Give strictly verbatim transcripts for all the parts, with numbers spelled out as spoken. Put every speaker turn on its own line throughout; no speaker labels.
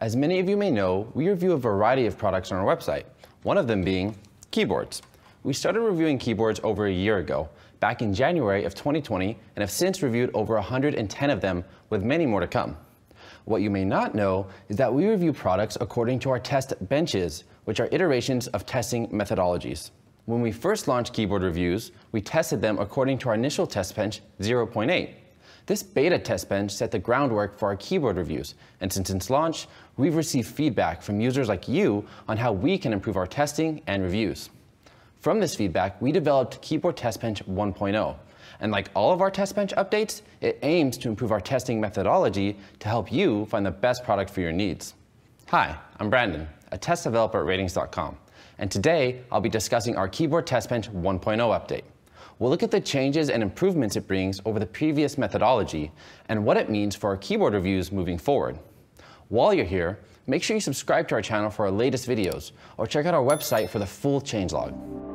As many of you may know, we review a variety of products on our website, one of them being keyboards. We started reviewing keyboards over a year ago, back in January of twenty twenty, and have since reviewed over one hundred ten of them, with many more to come. What you may not know is that we review products according to our test benches, which are iterations of testing methodologies. When we first launched keyboard reviews, we tested them according to our initial test bench zero point eight. This beta test bench set the groundwork for our keyboard reviews, and since its launch, we've received feedback from users like you on how we can improve our testing and reviews. From this feedback, we developed Keyboard Test Bench one point oh, and like all of our test bench updates, it aims to improve our testing methodology to help you find the best product for your needs. Hi, I'm Brandon, a test developer at ratings dot com, and today I'll be discussing our Keyboard Test Bench one point oh update. We'll look at the changes and improvements it brings over the previous methodology and what it means for our keyboard reviews moving forward. While you're here, make sure you subscribe to our channel for our latest videos, or check out our website for the full changelog.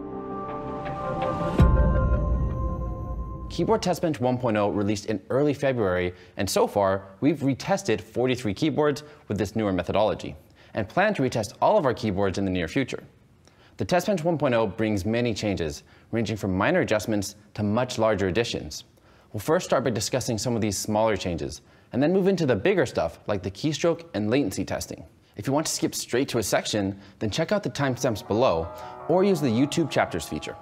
Keyboard Test Bench one point oh released in early February, and so far, we've retested forty-three keyboards with this newer methodology, and plan to retest all of our keyboards in the near future. The Test Bench one point oh brings many changes, ranging from minor adjustments to much larger additions. We'll first start by discussing some of these smaller changes, and then move into the bigger stuff like the keystroke and latency testing. If you want to skip straight to a section, then check out the timestamps below, or use the YouTube chapters feature.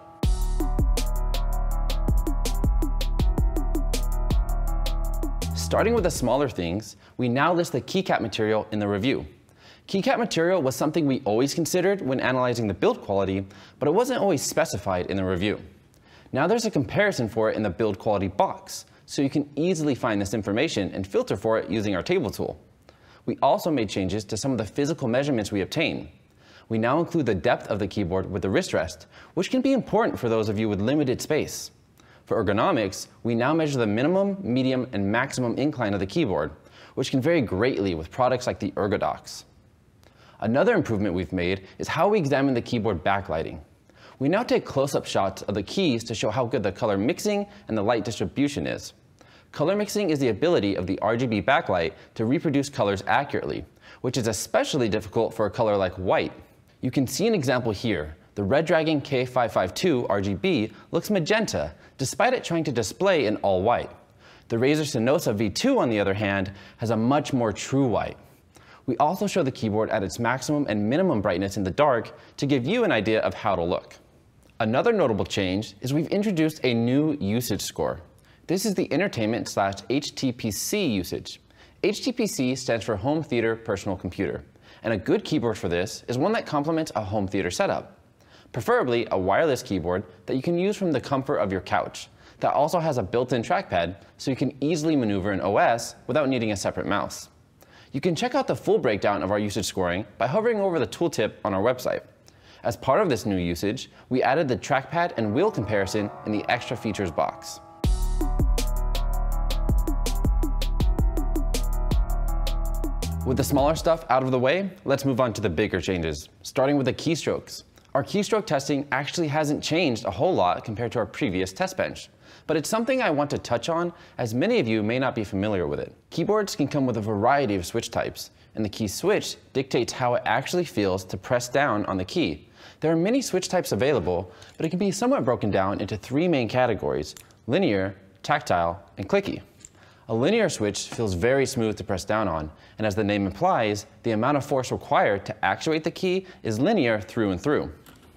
Starting with the smaller things, we now list the keycap material in the review. Keycap material was something we always considered when analyzing the build quality, but it wasn't always specified in the review. Now there's a comparison for it in the build quality box, so you can easily find this information and filter for it using our table tool. We also made changes to some of the physical measurements we obtain. We now include the depth of the keyboard with the wrist rest, which can be important for those of you with limited space. For ergonomics, we now measure the minimum, medium, and maximum incline of the keyboard, which can vary greatly with products like the ErgoDox. Another improvement we've made is how we examine the keyboard backlighting. We now take close-up shots of the keys to show how good the color mixing and the light distribution is. Color mixing is the ability of the R G B backlight to reproduce colors accurately, which is especially difficult for a color like white. You can see an example here. The Red Dragon K five five two R G B looks magenta, despite it trying to display in all white. The Razer Senosa V two, on the other hand, has a much more true white. We also show the keyboard at its maximum and minimum brightness in the dark to give you an idea of how to look. Another notable change is we've introduced a new usage score. This is the entertainment slash H T P C usage. H T P C stands for Home Theater Personal Computer, and a good keyboard for this is one that complements a home theater setup. Preferably a wireless keyboard that you can use from the comfort of your couch, that also has a built-in trackpad so you can easily maneuver an O S without needing a separate mouse. You can check out the full breakdown of our usage scoring by hovering over the tooltip on our website. As part of this new usage, we added the trackpad and wheel comparison in the extra features box. With the smaller stuff out of the way, let's move on to the bigger changes, starting with the keystrokes. Our keystroke testing actually hasn't changed a whole lot compared to our previous test bench, but it's something I want to touch on as many of you may not be familiar with it. Keyboards can come with a variety of switch types, and the key switch dictates how it actually feels to press down on the key. There are many switch types available, but it can be somewhat broken down into three main categories: linear, tactile, and clicky. A linear switch feels very smooth to press down on, and as the name implies, the amount of force required to actuate the key is linear through and through.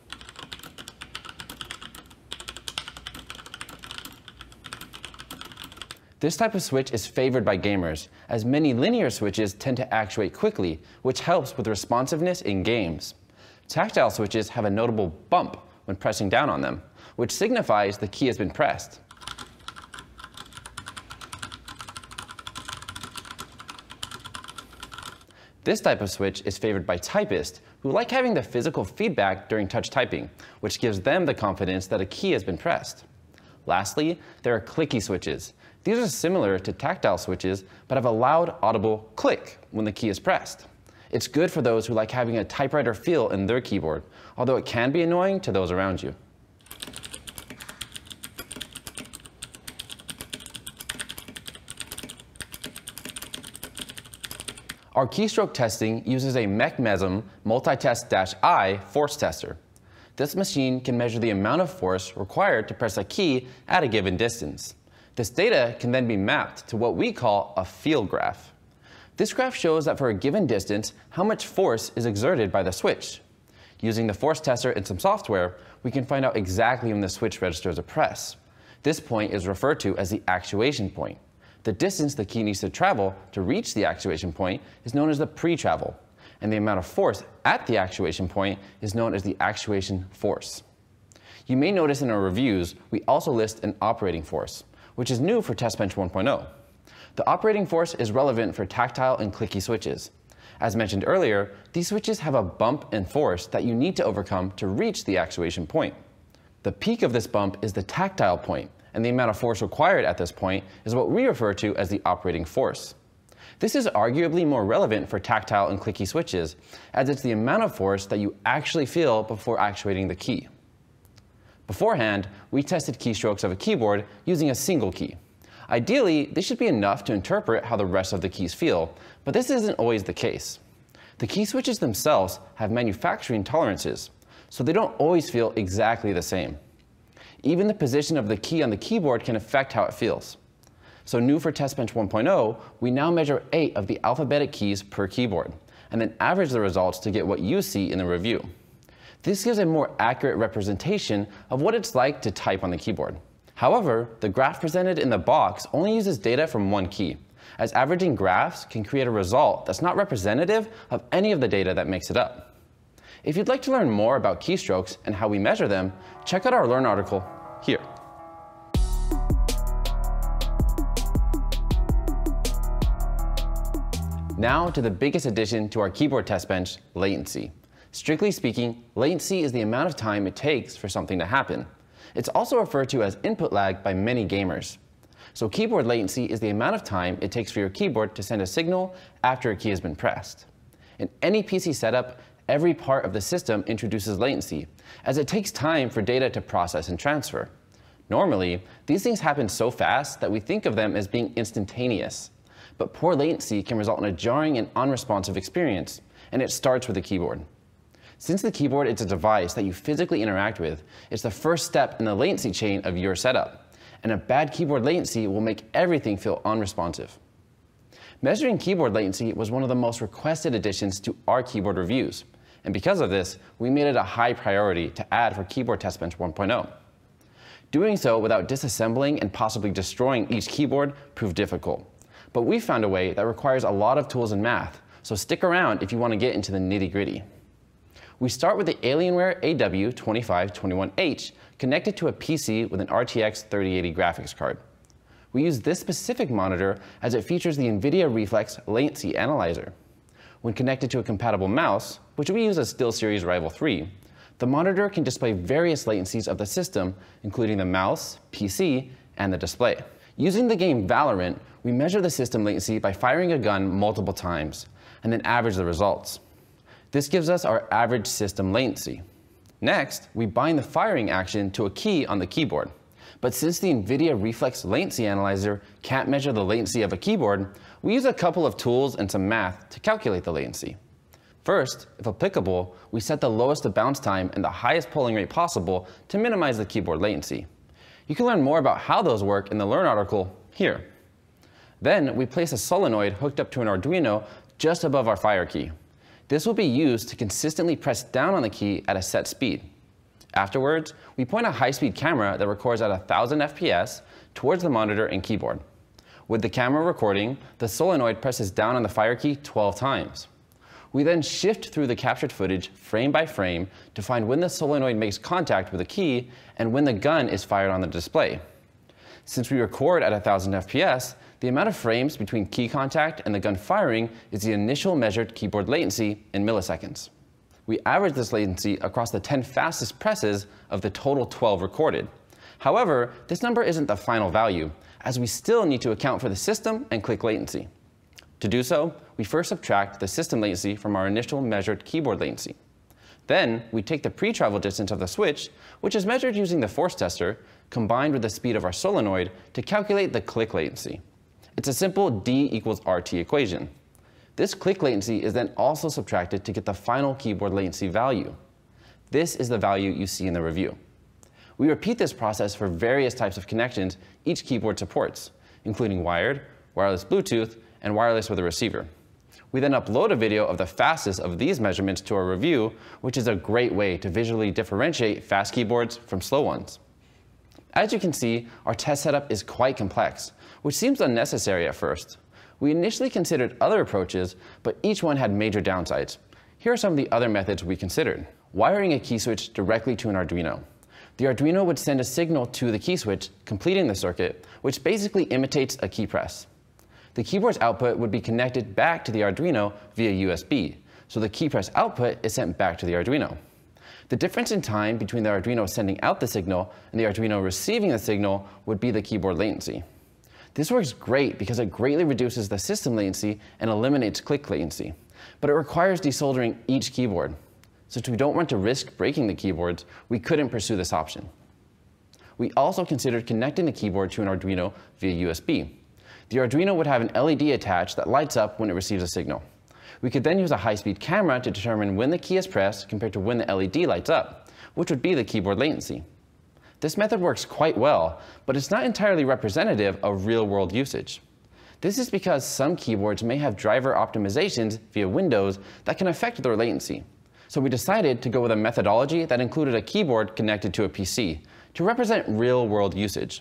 This type of switch is favored by gamers, as many linear switches tend to actuate quickly, which helps with responsiveness in games. Tactile switches have a notable bump when pressing down on them, which signifies the key has been pressed. This type of switch is favored by typists who like having the physical feedback during touch typing, which gives them the confidence that a key has been pressed. Lastly, there are clicky switches. These are similar to tactile switches, but have a loud, audible click when the key is pressed. It's good for those who like having a typewriter feel in their keyboard, although it can be annoying to those around you. Our keystroke testing uses a MECMESM multitest-I force tester. This machine can measure the amount of force required to press a key at a given distance. This data can then be mapped to what we call a field graph. This graph shows that for a given distance, how much force is exerted by the switch. Using the force tester and some software, we can find out exactly when the switch registers a press. This point is referred to as the actuation point. The distance the key needs to travel to reach the actuation point is known as the pre-travel, and the amount of force at the actuation point is known as the actuation force. You may notice in our reviews, we also list an operating force, which is new for TestBench one point oh. The operating force is relevant for tactile and clicky switches. As mentioned earlier, these switches have a bump in force that you need to overcome to reach the actuation point. The peak of this bump is the tactile point, and the amount of force required at this point is what we refer to as the operating force. This is arguably more relevant for tactile and clicky switches, as it's the amount of force that you actually feel before actuating the key. Beforehand, we tested keystrokes of a keyboard using a single key. Ideally, this should be enough to interpret how the rest of the keys feel, but this isn't always the case. The key switches themselves have manufacturing tolerances, so they don't always feel exactly the same. Even the position of the key on the keyboard can affect how it feels. So new for TestBench one point oh, we now measure eight of the alphabetic keys per keyboard, and then average the results to get what you see in the review. This gives a more accurate representation of what it's like to type on the keyboard. However, the graph presented in the box only uses data from one key, as averaging graphs can create a result that's not representative of any of the data that makes it up. If you'd like to learn more about keystrokes and how we measure them, check out our Learn article here. Now to the biggest addition to our keyboard test bench, latency. Strictly speaking, latency is the amount of time it takes for something to happen. It's also referred to as input lag by many gamers. So keyboard latency is the amount of time it takes for your keyboard to send a signal after a key has been pressed. In any P C setup, every part of the system introduces latency, as it takes time for data to process and transfer. Normally, these things happen so fast that we think of them as being instantaneous. But poor latency can result in a jarring and unresponsive experience, and it starts with the keyboard. Since the keyboard is a device that you physically interact with, it's the first step in the latency chain of your setup, and a bad keyboard latency will make everything feel unresponsive. Measuring keyboard latency was one of the most requested additions to our keyboard reviews, and because of this, we made it a high priority to add for Keyboard TestBench one point oh. Doing so without disassembling and possibly destroying each keyboard proved difficult. But we found a way that requires a lot of tools and math, so stick around if you want to get into the nitty-gritty. We start with the Alienware A W twenty-five twenty-one H connected to a P C with an R T X thirty eighty graphics card. We use this specific monitor as it features the NVIDIA Reflex Latency Analyzer. When connected to a compatible mouse, which we use as SteelSeries Rival three, the monitor can display various latencies of the system, including the mouse, P C, and the display. Using the game Valorant, we measure the system latency by firing a gun multiple times, and then average the results. This gives us our average system latency. Next, we bind the firing action to a key on the keyboard. But since the NVIDIA Reflex Latency Analyzer can't measure the latency of a keyboard, we use a couple of tools and some math to calculate the latency. First, if applicable, we set the lowest bounce time and the highest polling rate possible to minimize the keyboard latency. You can learn more about how those work in the Learn article here. Then, we place a solenoid hooked up to an Arduino just above our fire key. This will be used to consistently press down on the key at a set speed. Afterwards, we point a high-speed camera that records at one thousand F P S towards the monitor and keyboard. With the camera recording, the solenoid presses down on the fire key twelve times. We then shift through the captured footage frame by frame to find when the solenoid makes contact with the key and when the gun is fired on the display. Since we record at one thousand F P S, the amount of frames between key contact and the gun firing is the initial measured keyboard latency in milliseconds. We average this latency across the ten fastest presses of the total twelve recorded. However, this number isn't the final value, as we still need to account for the system and click latency. To do so, we first subtract the system latency from our initial measured keyboard latency. Then, we take the pre-travel distance of the switch, which is measured using the force tester, combined with the speed of our solenoid to calculate the click latency. It's a simple D equals R T equation. This click latency is then also subtracted to get the final keyboard latency value. This is the value you see in the review. We repeat this process for various types of connections each keyboard supports, including wired, wireless Bluetooth, and wireless with a receiver. We then upload a video of the fastest of these measurements to our review, which is a great way to visually differentiate fast keyboards from slow ones. As you can see, our test setup is quite complex, which seems unnecessary at first. We initially considered other approaches, but each one had major downsides. Here are some of the other methods we considered. Wiring a key switch directly to an Arduino. The Arduino would send a signal to the key switch, completing the circuit, which basically imitates a key press. The keyboard's output would be connected back to the Arduino via U S B, so the key press output is sent back to the Arduino. The difference in time between the Arduino sending out the signal and the Arduino receiving the signal would be the keyboard latency. This works great because it greatly reduces the system latency and eliminates click latency, but it requires desoldering each keyboard. Since we don't want to risk breaking the keyboards, we couldn't pursue this option. We also considered connecting the keyboard to an Arduino via U S B. The Arduino would have an L E D attached that lights up when it receives a signal. We could then use a high-speed camera to determine when the key is pressed compared to when the L E D lights up, which would be the keyboard latency. This method works quite well, but it's not entirely representative of real-world usage. This is because some keyboards may have driver optimizations via Windows that can affect their latency. So we decided to go with a methodology that included a keyboard connected to a P C to represent real-world usage.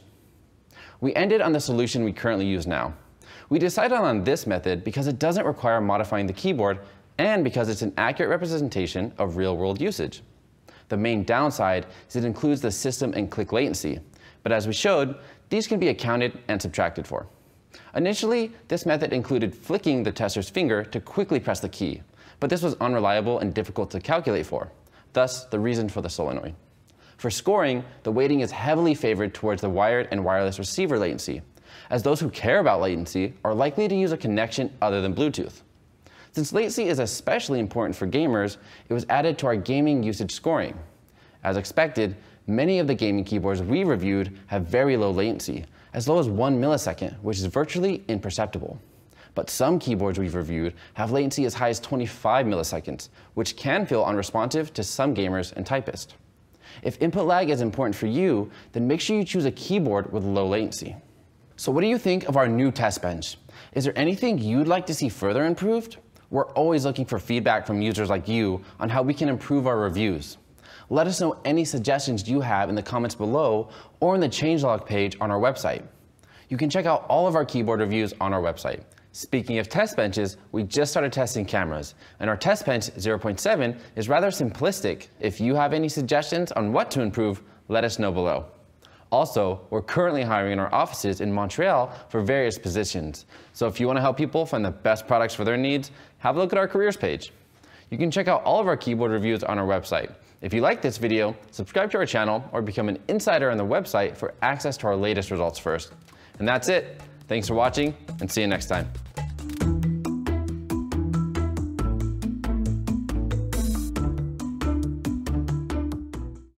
We ended on the solution we currently use now. We decided on this method because it doesn't require modifying the keyboard and because it's an accurate representation of real-world usage. The main downside is it includes the system and click latency, but as we showed, these can be accounted and subtracted for. Initially, this method included flicking the tester's finger to quickly press the key, but this was unreliable and difficult to calculate for, thus the reason for the solenoid. For scoring, the weighting is heavily favored towards the wired and wireless receiver latency, as those who care about latency are likely to use a connection other than Bluetooth. Since latency is especially important for gamers, it was added to our gaming usage scoring. As expected, many of the gaming keyboards we reviewed have very low latency, as low as one millisecond, which is virtually imperceptible. But some keyboards we've reviewed have latency as high as twenty-five milliseconds, which can feel unresponsive to some gamers and typists. If input lag is important for you, then make sure you choose a keyboard with low latency. So what do you think of our new test bench? Is there anything you'd like to see further improved? We're always looking for feedback from users like you on how we can improve our reviews. Let us know any suggestions you have in the comments below or in the changelog page on our website. You can check out all of our keyboard reviews on our website. Speaking of test benches, we just started testing cameras, and our test bench zero point seven is rather simplistic. If you have any suggestions on what to improve, let us know below. Also, we're currently hiring in our offices in Montreal for various positions. So if you want to help people find the best products for their needs, have a look at our careers page. You can check out all of our keyboard reviews on our website. If you like this video, subscribe to our channel or become an insider on the website for access to our latest results first. And that's it. Thanks for watching, and see you next time.